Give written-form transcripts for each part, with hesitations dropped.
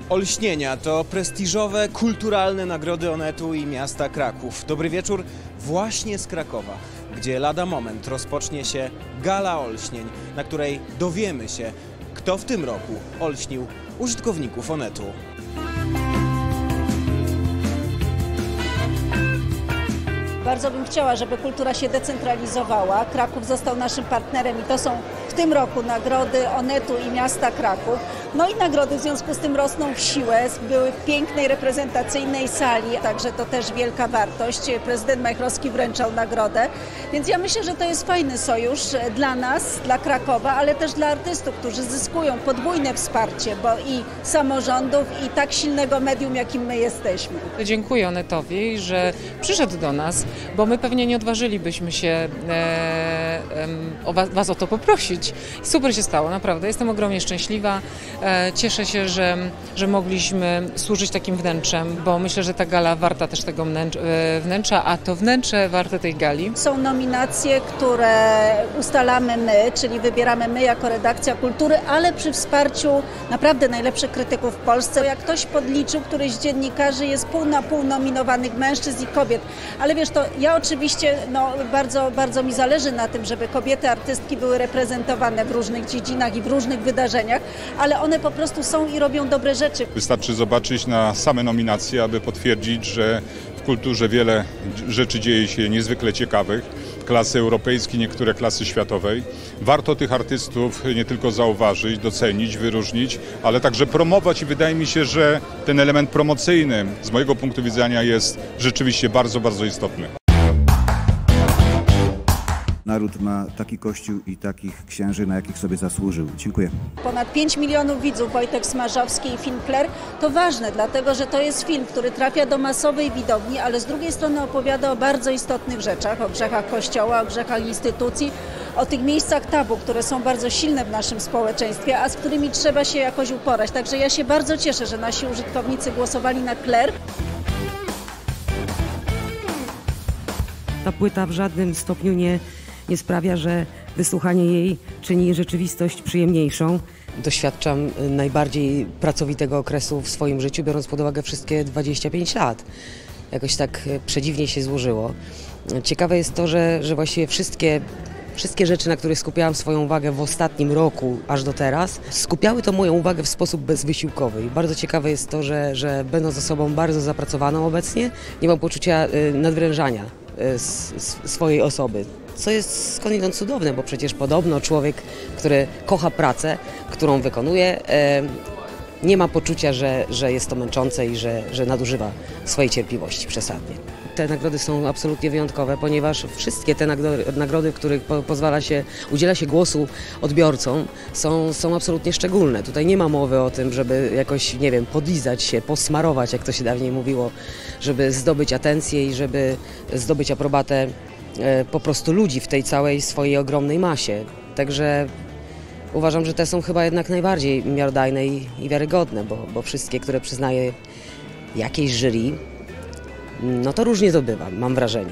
Olśnienia to prestiżowe, kulturalne nagrody Onetu i miasta Kraków. Dobry wieczór właśnie z Krakowa, gdzie lada moment rozpocznie się Gala Olśnień, na której dowiemy się, kto w tym roku olśnił użytkowników Onetu. Bardzo bym chciała, żeby kultura się decentralizowała. Kraków został naszym partnerem i to są w tym roku nagrody Onetu i miasta Kraków. No i nagrody w związku z tym rosną w siłę. Były w pięknej, reprezentacyjnej sali, także to też wielka wartość. Prezydent Majchrowski wręczał nagrodę. Więc ja myślę, że to jest fajny sojusz dla nas, dla Krakowa, ale też dla artystów, którzy zyskują podwójne wsparcie, bo i samorządów, i tak silnego medium, jakim my jesteśmy. Dziękuję Onetowi, że przyszedł do nas, bo my pewnie nie odważylibyśmy się was o to poprosić. Super się stało, naprawdę. Jestem ogromnie szczęśliwa. Cieszę się, że mogliśmy służyć takim wnętrzem, bo myślę, że ta gala warta też tego wnętrza, a to wnętrze warte tej gali. Są nominacje, które ustalamy my, czyli wybieramy my jako redakcja kultury, ale przy wsparciu naprawdę najlepszych krytyków w Polsce. Jak ktoś podliczył, któryś z dziennikarzy jest pół na pół nominowanych mężczyzn i kobiet. Ale wiesz, to ja oczywiście bardzo mi zależy na tym, żeby kobiety, artystki były reprezentowane w różnych dziedzinach i w różnych wydarzeniach, ale one po prostu są i robią dobre rzeczy. Wystarczy zobaczyć na same nominacje, aby potwierdzić, że w kulturze wiele rzeczy dzieje się niezwykle ciekawych. Klasy europejskiej, niektóre klasy światowej. Warto tych artystów nie tylko zauważyć, docenić, wyróżnić, ale także promować i wydaje mi się, że ten element promocyjny z mojego punktu widzenia jest rzeczywiście bardzo, bardzo istotny. Naród ma taki kościół i takich księży, na jakich sobie zasłużył. Dziękuję. Ponad 5 milionów widzów, Wojtek Smarzowski i film Flair, to ważne, dlatego że to jest film, który trafia do masowej widowni, ale z drugiej strony opowiada o bardzo istotnych rzeczach, o grzechach Kościoła, o grzechach instytucji, o tych miejscach tabu, które są bardzo silne w naszym społeczeństwie, a z którymi trzeba się jakoś uporać. Także ja się bardzo cieszę, że nasi użytkownicy głosowali na Flair. Ta płyta w żadnym stopniu nie sprawia, że wysłuchanie jej czyni rzeczywistość przyjemniejszą. Doświadczam najbardziej pracowitego okresu w swoim życiu, biorąc pod uwagę wszystkie 25 lat. Jakoś tak przedziwnie się złożyło. Ciekawe jest to, że właściwie wszystkie rzeczy, na których skupiałam swoją uwagę w ostatnim roku, aż do teraz, skupiały to moją uwagę w sposób bezwysiłkowy. I bardzo ciekawe jest to, że będąc osobą bardzo zapracowaną obecnie, nie mam poczucia nadwrężania swojej osoby. Co jest skądinąd cudowne, bo przecież podobno człowiek, który kocha pracę, którą wykonuje, nie ma poczucia, że jest to męczące i że nadużywa swojej cierpliwości przesadnie. Te nagrody są absolutnie wyjątkowe, ponieważ wszystkie te nagrody, w których udziela się głosu odbiorcom, są absolutnie szczególne. Tutaj nie ma mowy o tym, żeby jakoś, nie wiem, podlizać się, posmarować, jak to się dawniej mówiło, żeby zdobyć atencję i żeby zdobyć aprobatę po prostu ludzi w tej całej swojej ogromnej masie. Także uważam, że te są chyba jednak najbardziej miarodajne i wiarygodne, bo wszystkie, które przyznaje jakieś jury, no to różnie to bywa, mam wrażenie.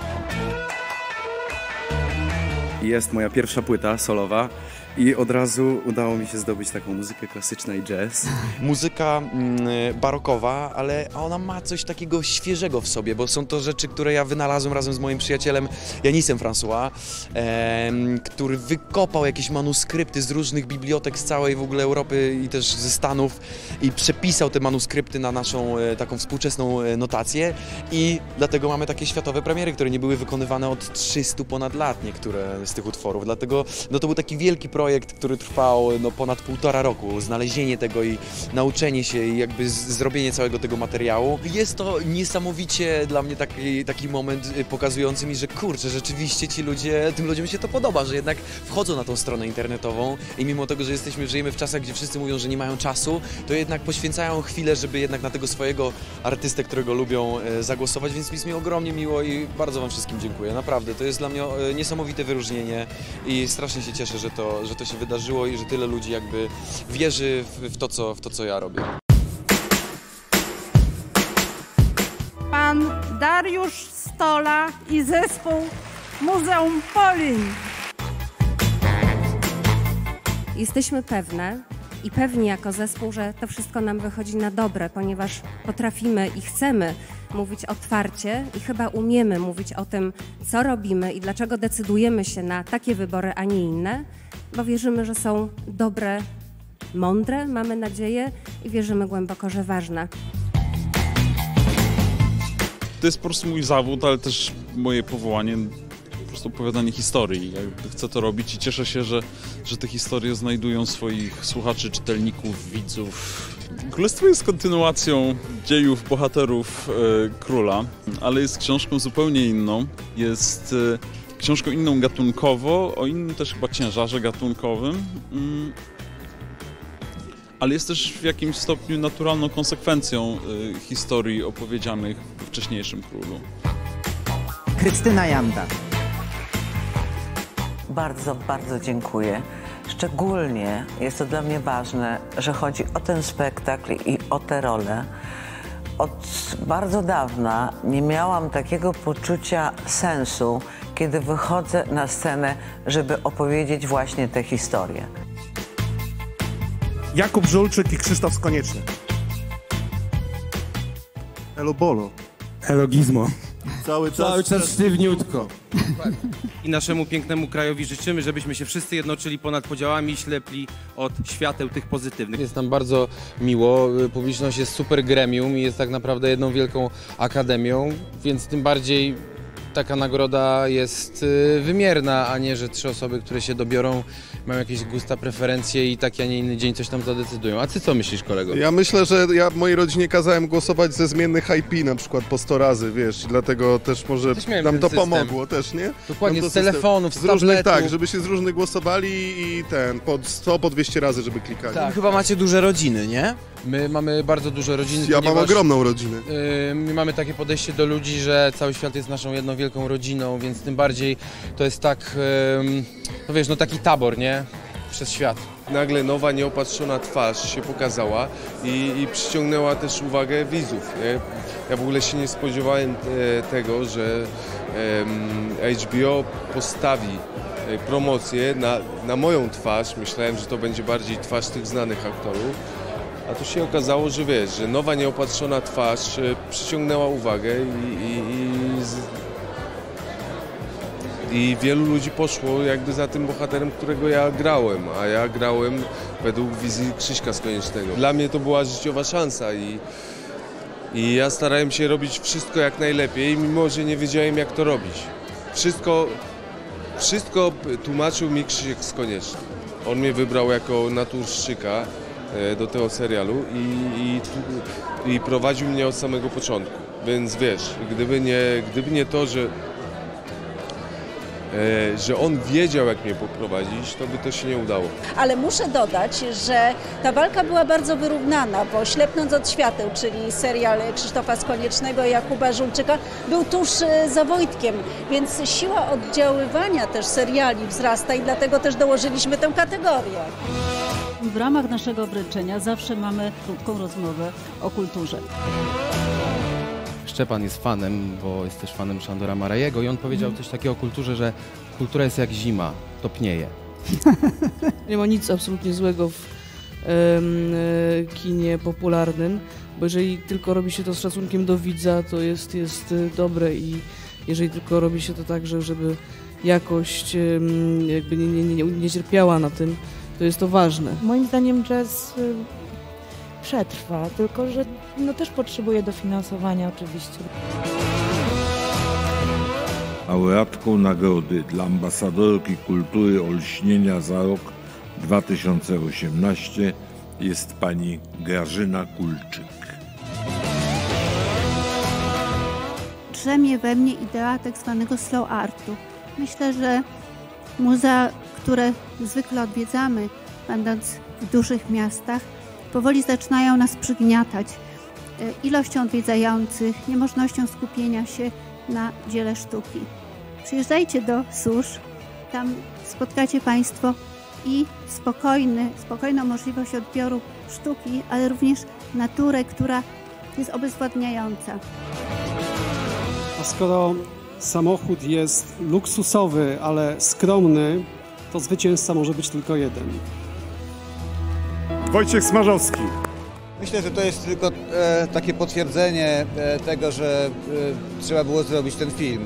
Jest moja pierwsza płyta solowa i od razu udało mi się zdobyć taką muzykę klasyczną i jazz. Muzyka barokowa, ale ona ma coś takiego świeżego w sobie, bo są to rzeczy, które ja wynalazłem razem z moim przyjacielem Janisem François, który wykopał jakieś manuskrypty z różnych bibliotek z całej w ogóle Europy i też ze Stanów i przepisał te manuskrypty na naszą taką współczesną notację i dlatego mamy takie światowe premiery, które nie były wykonywane od 300 ponad lat, niektóre z tych utworów. Dlatego to był taki wielki projekt, który trwał ponad 1,5 roku. Znalezienie tego i nauczenie się i jakby zrobienie całego tego materiału. Jest to niesamowicie dla mnie taki moment pokazujący mi, że kurczę, rzeczywiście tym ludziom się to podoba, że jednak wchodzą na tą stronę internetową i mimo tego, że żyjemy w czasach, gdzie wszyscy mówią, że nie mają czasu, to jednak poświęcają chwilę, żeby jednak na tego swojego artystę, którego lubią, zagłosować, więc jest mi ogromnie miło i bardzo wam wszystkim dziękuję. Naprawdę, to jest dla mnie niesamowite wyróżnienie i strasznie się cieszę, że to się wydarzyło i że tyle ludzi jakby wierzy w to, co ja robię. Pan Dariusz Stola i zespół Muzeum Polin. Jesteśmy pewne, i pewni jako zespół, że to wszystko nam wychodzi na dobre, ponieważ potrafimy i chcemy mówić otwarcie i chyba umiemy mówić o tym, co robimy i dlaczego decydujemy się na takie wybory, a nie inne, bo wierzymy, że są dobre, mądre, mamy nadzieję i wierzymy głęboko, że ważne. To jest po prostu mój zawód, ale też moje powołanie, po prostu opowiadanie historii. Ja chcę to robić i cieszę się, że te historie znajdują swoich słuchaczy, czytelników, widzów. Królestwo jest kontynuacją dziejów bohaterów króla, ale jest książką zupełnie inną. Jest książką inną gatunkowo, o innym też chyba ciężarze gatunkowym. Ale jest też w jakimś stopniu naturalną konsekwencją historii opowiedzianych w wcześniejszym królu. Krystyna Janda. Bardzo, bardzo dziękuję. Szczególnie jest to dla mnie ważne, że chodzi o ten spektakl i o tę rolę. Od bardzo dawna nie miałam takiego poczucia sensu, kiedy wychodzę na scenę, żeby opowiedzieć właśnie tę historię. Jakub Żulczyk i Krzysztof Konieczny. Elo Bolo. Elo Gizmo. Cały czas sztywniutko. I naszemu pięknemu krajowi życzymy, żebyśmy się wszyscy jednoczyli ponad podziałami i ślepli od świateł tych pozytywnych. Jest nam bardzo miło, publiczność jest super gremium i jest tak naprawdę jedną wielką akademią, więc tym bardziej taka nagroda jest wymierna, a nie, że 3 osoby, które się dobiorą, mają jakieś gusta, preferencje i taki, a nie inny dzień coś tam zadecydują. A ty co myślisz, kolego? Ja myślę, że ja mojej rodzinie kazałem głosować ze zmiennych IP na przykład po 100 razy, wiesz, i dlatego też może nam to pomogło też, nie? Dokładnie, z telefonów, z różnych, tak, żeby się z różnych głosowali i po 100, po 200 razy, żeby klikali. Tak. Chyba macie duże rodziny, nie? My mamy bardzo duże rodziny. Ja mam ogromną rodzinę. My mamy takie podejście do ludzi, że cały świat jest naszą jedną wielką rodziną, więc tym bardziej to jest tak, no wiesz, no taki tabor, nie? Przez świat. Nagle nowa, nieopatrzona twarz się pokazała i przyciągnęła też uwagę widzów, nie? Ja w ogóle się nie spodziewałem tego, że HBO postawi promocję na moją twarz. Myślałem, że to będzie bardziej twarz tych znanych aktorów. A tu się okazało, że wiesz, że nowa, nieopatrzona twarz przyciągnęła uwagę i wielu ludzi poszło jakby za tym bohaterem, którego ja grałem, a ja grałem według wizji Krzyśka Koniecznego. Dla mnie to była życiowa szansa i ja starałem się robić wszystko jak najlepiej, mimo że nie wiedziałem, jak to robić. Wszystko tłumaczył mi Krzysiek Konieczny. On mnie wybrał jako naturszczyka do tego serialu i prowadził mnie od samego początku. Więc wiesz, gdyby nie to, że on wiedział, jak mnie poprowadzić, to by to się nie udało. Ale muszę dodać, że ta walka była bardzo wyrównana, bo Ślepnąc od świateł, czyli serial Krzysztofa Koniecznego i Jakuba Żulczyka, był tuż za Wojtkiem, więc siła oddziaływania też seriali wzrasta i dlatego też dołożyliśmy tę kategorię. W ramach naszego wręczenia zawsze mamy krótką rozmowę o kulturze. Szczepan jest fanem, bo jest też fanem Szandora Marajego i on powiedział coś takiego o kulturze, że kultura jest jak zima, topnieje. Nie ma nic absolutnie złego w kinie popularnym, bo jeżeli tylko robi się to z szacunkiem do widza, to jest dobre i jeżeli tylko robi się to tak, żeby jakość jakby nie cierpiała na tym, to jest to ważne. Moim zdaniem jazz przetrwa, tylko że też potrzebuje dofinansowania oczywiście. Laureatką nagrody dla ambasadorki kultury Olśnienia za rok 2018 jest pani Grażyna Kulczyk. Drzemie we mnie idea tak zwanego slow artu. Myślę, że muzea, które zwykle odwiedzamy, będąc w dużych miastach, powoli zaczynają nas przygniatać ilością odwiedzających, niemożnością skupienia się na dziele sztuki. Przyjeżdżajcie do Susz, tam spotkacie Państwo i spokojną możliwość odbioru sztuki, ale również naturę, która jest obezwładniająca. A skoro samochód jest luksusowy, ale skromny, to zwycięzca może być tylko jeden. Wojciech Smarzowski. Myślę, że to jest tylko takie potwierdzenie tego, że trzeba było zrobić ten film.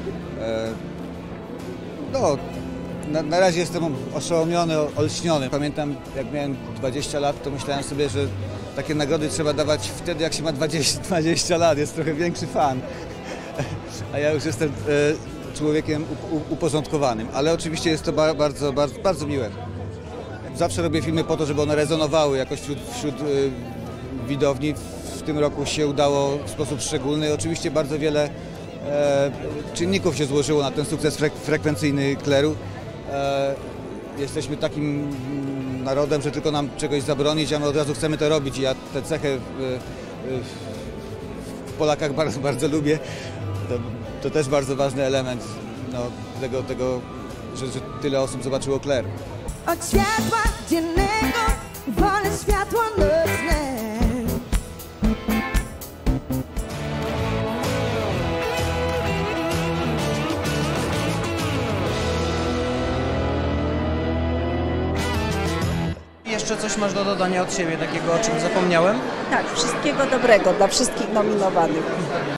Na razie jestem oszołomiony, olśniony. Pamiętam, jak miałem 20 lat, to myślałem sobie, że takie nagrody trzeba dawać wtedy, jak się ma 20 lat. Jest trochę większy fan. A ja już jestem człowiekiem uporządkowanym. Ale oczywiście jest to bardzo miłe. Zawsze robię filmy po to, żeby one rezonowały jakoś wśród widowni. W tym roku się udało w sposób szczególny. Oczywiście bardzo wiele czynników się złożyło na ten sukces frekwencyjny Kleru. Jesteśmy takim narodem, że tylko nam czegoś zabronić, a my od razu chcemy to robić. I ja tę cechę w Polakach bardzo lubię. To też bardzo ważny element tego że tyle osób zobaczyło Kler. Od światła dziennego wolę światło nocne. Jeszcze coś masz do dodania od siebie, takiego, o czym zapomniałem? Tak, wszystkiego dobrego dla wszystkich nominowanych.